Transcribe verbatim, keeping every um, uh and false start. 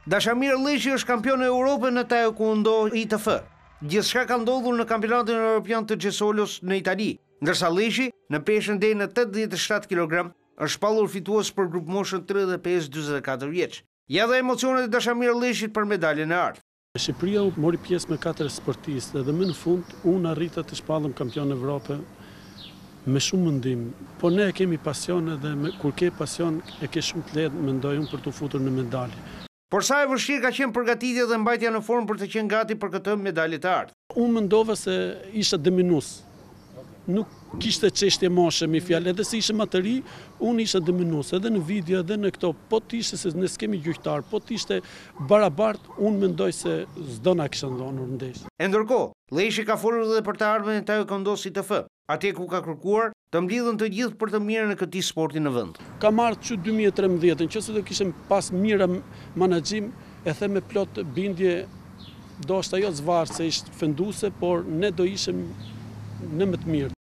Dashamir Leshi është kampion e Europës në taekwondo I T F. Gjithçka ka ndodhur në kampionatin evropian të Gjesolos në Itali, ndërsa Leshi në peshën deri në tetëdhjetë e shtatë kilogram është shpallur fitues për grup moshën tridhjetë e pesë deri në njëzet e katër vjeç. Ja dhe emocionet e Dashamir Leshit për medaljen e ardhshme. Shqipëria mori pjesë me katër sportistë dhe më në fund unë arrita të shpallëm kampion Evropë me shumë mendim. Po ne e kemi pasion dhe me, kur ke pasion e ke shumë të lehtë mendoj unë për të futur në medalje. Por sa e vështirë ka qenë përgatitja dhe mbajtja në formë për të qenë gati për këtë medalje të ardhshme. Unë mendova se isha diminues. Nuk kishte çështje moshe mi fjalë, edhe se ishte më të ri, unë isha diminues, edhe në video, edhe në këto, po të ishte se ne s'kemi gjyqtar, po të ishte barabart, unë mendoj se s'do na kisha ndonur ndeshje. E ndërkohë, Leshi ka folur edhe për të ardhmen e taekwondo I T F, atje ku ka kërkuar të mbledhen të gjithë për të mirën e këtij sporti në vend. Ka marrë që dy mijë e trembëdhjetë, nëse do kishim pas mirë menaxhim, e them me plot bindje, do është ajo zvarë se ishte fenduse, por ne do ishim në më të mirë.